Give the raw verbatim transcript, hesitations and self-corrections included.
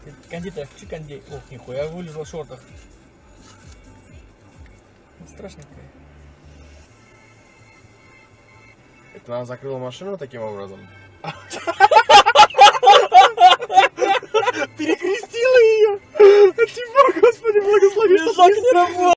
Кондитер, чиканди. Ох, нихуя, вылезла в шортах. Страшненькая. Это она закрыла машину таким образом?